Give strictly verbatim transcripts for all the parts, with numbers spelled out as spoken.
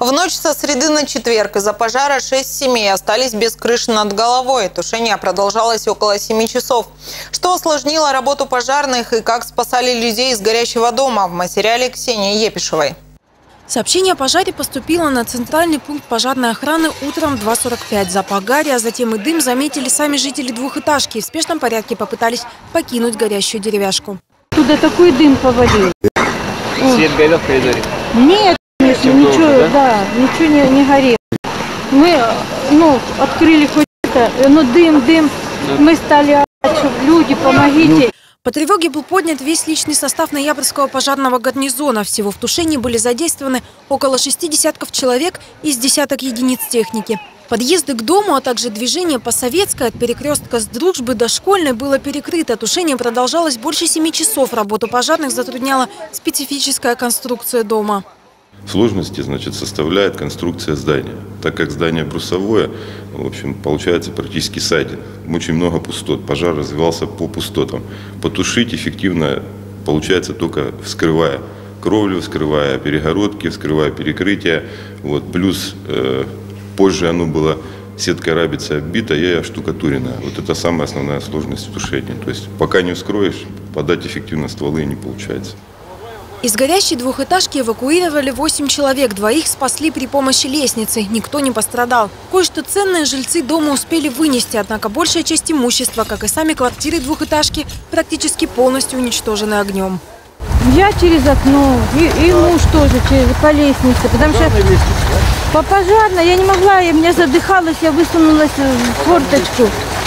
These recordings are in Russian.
В ночь со среды на четверг из-за пожара шесть семей остались без крыши над головой. Тушение продолжалось около семи часов. Что осложнило работу пожарных и как спасали людей из горящего дома, в материале Ксении Епишевой. Сообщение о пожаре поступило на центральный пункт пожарной охраны утром в два сорок пять. Запах гари, а затем и дым заметили сами жители двухэтажки и в спешном порядке попытались покинуть горящую деревяшку. Туда такой дым повалил. Свет горел в коридоре? Нет, конечно, ничего, да? Да, ничего не, не горело. Мы, ну, открыли хоть это, но дым, дым. Да. Мы стали орать, что люди, помогите. По тревоге был поднят весь личный состав Ноябрьского пожарного гарнизона. Всего в тушении были задействованы около шести десятков человек из десяток единиц техники. Подъезды к дому, а также движение по Советской от перекрестка с Дружбы до Школьной было перекрыто. Тушение продолжалось больше семи часов. Работу пожарных затрудняла специфическая конструкция дома. Сложности, значит, составляет конструкция здания. Так как здание брусовое, в общем, получается практически сайдинг. Очень много пустот. Пожар развивался по пустотам. Потушить эффективно получается только вскрывая кровлю, вскрывая перегородки, вскрывая перекрытия. Вот. Плюс э, позже оно было сеткой рабицы оббито и оштукатурено. Вот это самая основная сложность в тушении. То есть пока не вскроешь, подать эффективно стволы не получается. Из горящей двухэтажки эвакуировали восемь человек. Двоих спасли при помощи лестницы. Никто не пострадал. Кое-что ценное жильцы дома успели вынести. Однако большая часть имущества, как и сами квартиры двухэтажки, практически полностью уничтожены огнем. Я через окно, и, и муж тоже через, по лестнице. Потому что по пожарной я не могла, я меня задыхалась, я высунулась в форточку.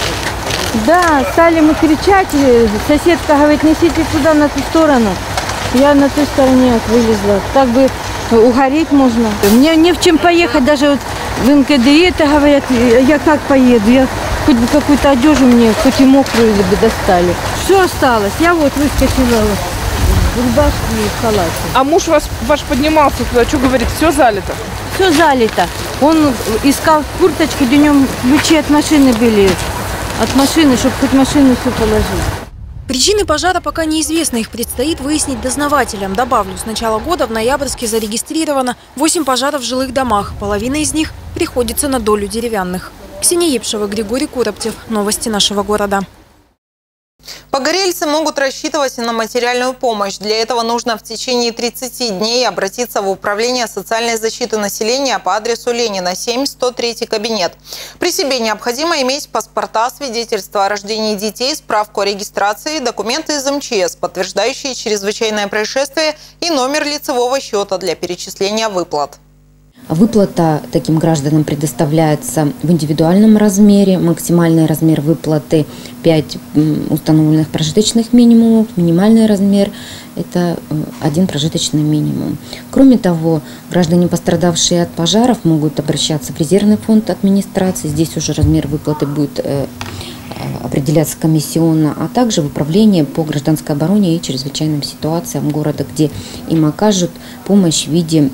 Да, стали мы кричать. Соседка говорит, несите туда, на ту сторону. Я на той стороне вылезла. Так бы угореть можно. Мне не в чем поехать, даже вот в эн ка дэ это говорят, я как поеду? Я хоть бы какую-то одежду мне, хоть и мокрую бы достали. Все осталось. Я вот выскочила в рубашке и в халате. А муж вас, ваш поднимался туда, что говорит, все залито? Все залито. Он искал курточку, днем ключи от машины были. От машины, чтобы хоть машину все положить. Причины пожара пока неизвестны, их предстоит выяснить дознавателям. Добавлю, с начала года в Ноябрьске зарегистрировано восемь пожаров в жилых домах. Половина из них приходится на долю деревянных. Ксения Епишева, Григорий Куроптев. Новости нашего города. Погорельцы могут рассчитывать на материальную помощь. Для этого нужно в течение тридцати дней обратиться в Управление социальной защиты населения по адресу Ленина, семь, сто третий кабинет. При себе необходимо иметь паспорта, свидетельство о рождении детей, справку о регистрации, документы из эм че эс, подтверждающие чрезвычайное происшествие и номер лицевого счета для перечисления выплат. Выплата таким гражданам предоставляется в индивидуальном размере. Максимальный размер выплаты – пять установленных прожиточных минимумов. Минимальный размер – это один прожиточный минимум. Кроме того, граждане, пострадавшие от пожаров, могут обращаться в резервный фонд администрации. Здесь уже размер выплаты будет определяться комиссионно, а также в управление по гражданской обороне и чрезвычайным ситуациям города, где им окажут помощь в виде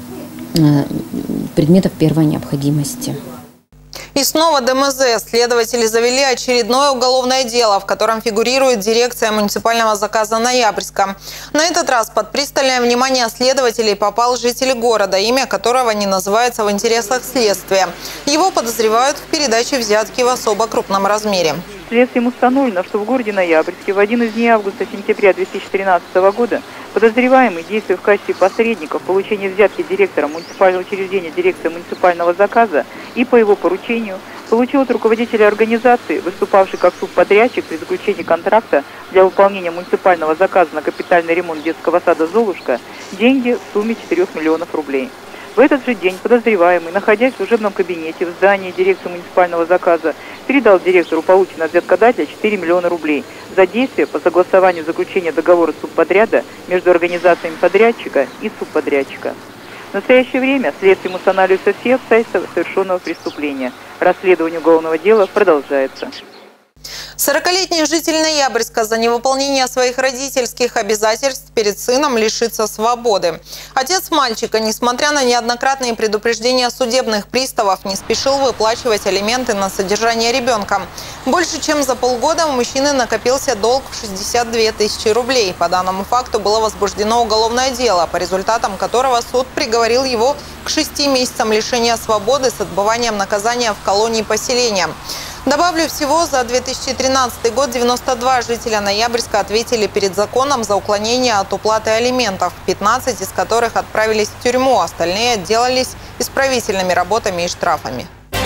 предметов первой необходимости. И снова дэ эм зэ. Следователи завели очередное уголовное дело, в котором фигурирует дирекция муниципального заказа Ноябрьска. На этот раз под пристальное внимание следователей попал житель города, имя которого не называется в интересах следствия. Его подозревают в передаче взятки в особо крупном размере. Следствием установлено, что в городе Ноябрьске в один из дней августа-сентября две тысячи тринадцатого года подозреваемый, действуя в качестве посредника в получении взятки директора муниципального учреждения дирекции муниципального заказа и по его поручению, получил от руководителя организации, выступавшей как субподрядчик при заключении контракта для выполнения муниципального заказа на капитальный ремонт детского сада «Золушка», деньги в сумме четырёх миллионов рублей. В этот же день подозреваемый, находясь в служебном кабинете в здании дирекции муниципального заказа, передал директору полученного от взяткодателя четыре миллиона рублей за действия по согласованию заключения договора субподряда между организациями подрядчика и субподрядчика. В настоящее время следствием устанавливаются все обстоятельства совершенного преступления. Расследование уголовного дела продолжается. сорокалетний житель Ноябрьска за невыполнение своих родительских обязательств перед сыном лишится свободы. Отец мальчика, несмотря на неоднократные предупреждения судебных приставов, не спешил выплачивать алименты на содержание ребенка. Больше чем за полгода у мужчины накопился долг в шестьдесят две тысячи рублей. По данному факту было возбуждено уголовное дело, по результатам которого суд приговорил его к шести месяцам лишения свободы с отбыванием наказания в колонии поселения. Добавлю, всего за две тысячи тринадцатый год девяносто два жителя Ноябрьска ответили перед законом за уклонение от уплаты алиментов, пятнадцать из которых отправились в тюрьму, остальные отделались исправительными работами и штрафами.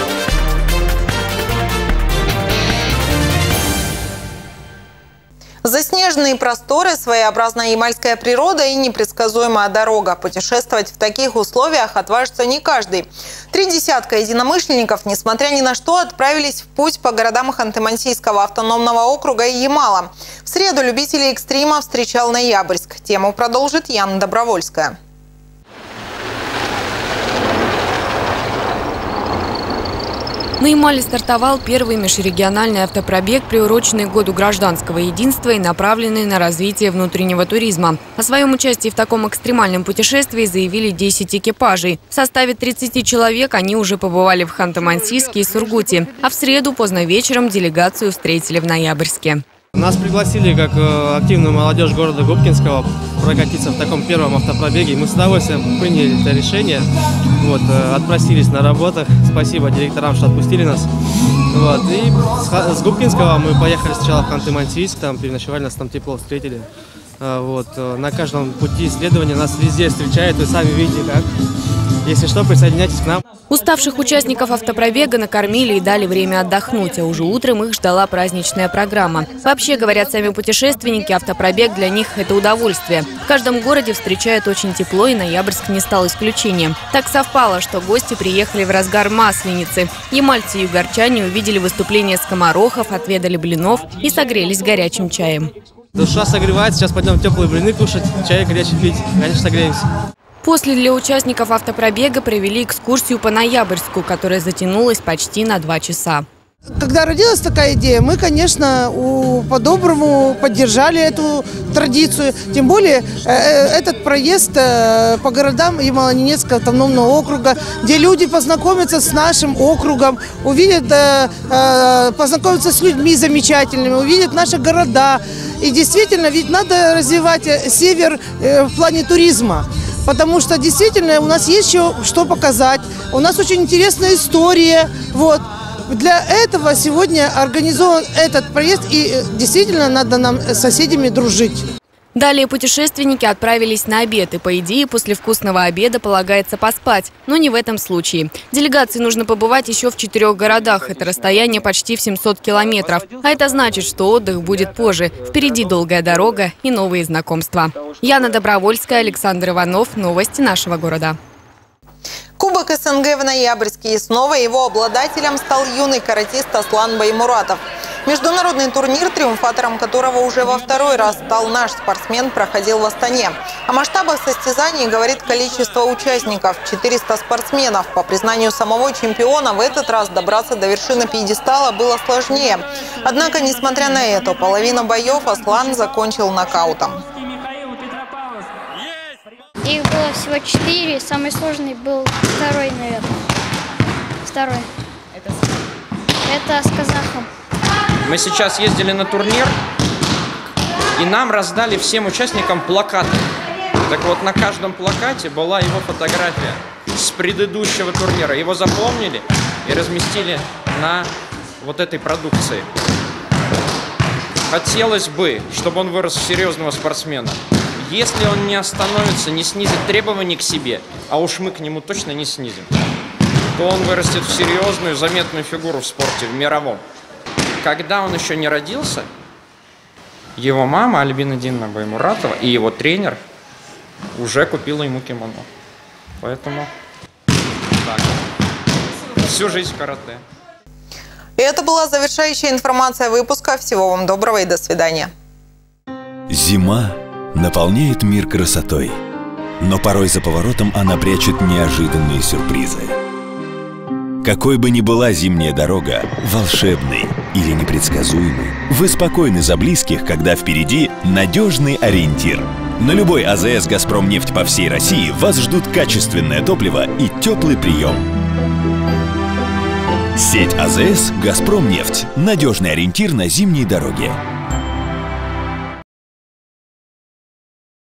Заснеженные просторы, своеобразная ямальская природа и непредсказуемая дорога. Путешествовать в таких условиях отважится не каждый. Три десятка единомышленников, несмотря ни на что, отправились в путь по городам Ханты-Мансийского автономного округа и Ямала. В среду любителей экстрима встречал Ноябрьск. Тему продолжит Яна Добровольская. На Ямале стартовал первый межрегиональный автопробег, приуроченный к году гражданского единства и направленный на развитие внутреннего туризма. О своем участии в таком экстремальном путешествии заявили десять экипажей. В составе тридцати человек они уже побывали в Ханты-Мансийске и Сургуте. А в среду поздно вечером делегацию встретили в Ноябрьске. Нас пригласили как активную молодежь города Губкинского прокатиться в таком первом автопробеге. Мы с удовольствием приняли это решение. Вот, отпросились на работах. Спасибо директорам, что отпустили нас. Вот, и с Губкинского мы поехали сначала в Ханты-Мансийск, там переночевали, нас там тепло встретили. Вот, на каждом пути исследования нас везде встречают, вы сами видите как. Если что, присоединяйтесь к нам. Уставших участников автопробега накормили и дали время отдохнуть, а уже утром их ждала праздничная программа. Вообще, говорят сами путешественники, автопробег для них – это удовольствие. В каждом городе встречают очень тепло, и Ноябрьск не стал исключением. Так совпало, что гости приехали в разгар Масленицы. Ямальцы и югорчане увидели выступление скоморохов, отведали блинов и согрелись горячим чаем. Душа согревается, сейчас пойдем теплые блины кушать, чай горячий пить, конечно, согреемся. После для участников автопробега провели экскурсию по Ноябрьску, которая затянулась почти на два часа. Когда родилась такая идея, мы, конечно, по-доброму поддержали эту традицию. Тем более э, этот проезд э, по городам Ямало-Ненецкого автономного округа, где люди познакомятся с нашим округом, увидят, э, э, познакомятся с людьми замечательными, увидят наши города. И действительно, ведь надо развивать север э, в плане туризма. Потому что действительно у нас есть еще что показать. У нас очень интересная история. Вот. Для этого сегодня организован этот проезд, и действительно надо нам с соседями дружить. Далее путешественники отправились на обед, и по идее после вкусного обеда полагается поспать. Но не в этом случае. Делегации нужно побывать еще в четырех городах. Это расстояние почти в семьсот километров. А это значит, что отдых будет позже. Впереди долгая дорога и новые знакомства. Яна Добровольская, Александр Иванов. Новости нашего города. Кубок СНГ в Ноябрьске, и снова его обладателем стал юный каратист Аслан Баймуратов. Международный турнир, триумфатором которого уже во второй раз стал наш спортсмен, проходил в Астане. О масштабах состязаний говорит количество участников – четыреста спортсменов. По признанию самого чемпиона, в этот раз добраться до вершины пьедестала было сложнее. Однако, несмотря на это, половину боев Аслан закончил нокаутом. Их было всего четыре, самый сложный был второй, наверное. Второй. Это, Это с казахом. Мы сейчас ездили на турнир, и нам раздали всем участникам плакаты. Так вот, на каждом плакате была его фотография с предыдущего турнира. Его запомнили и разместили на вот этой продукции. Хотелось бы, чтобы он вырос в серьезного спортсмена. Если он не остановится, не снизит требований к себе, а уж мы к нему точно не снизим, то он вырастет в серьезную, заметную фигуру в спорте, в мировом. Когда он еще не родился, его мама Альбина Динна Баймуратова и его тренер уже купила ему кимоно. Поэтому так. Всю жизнь в карате. И это была завершающая информация выпуска. Всего вам доброго и до свидания. Зима наполняет мир красотой, но порой за поворотом она прячет неожиданные сюрпризы. Какой бы ни была зимняя дорога, волшебной, или непредсказуемы. Вы спокойны за близких, когда впереди надежный ориентир. На любой АЗС «Газпромнефть» по всей России вас ждут качественное топливо и теплый прием. Сеть АЗС «Газпромнефть» – надежный ориентир на зимние дороги.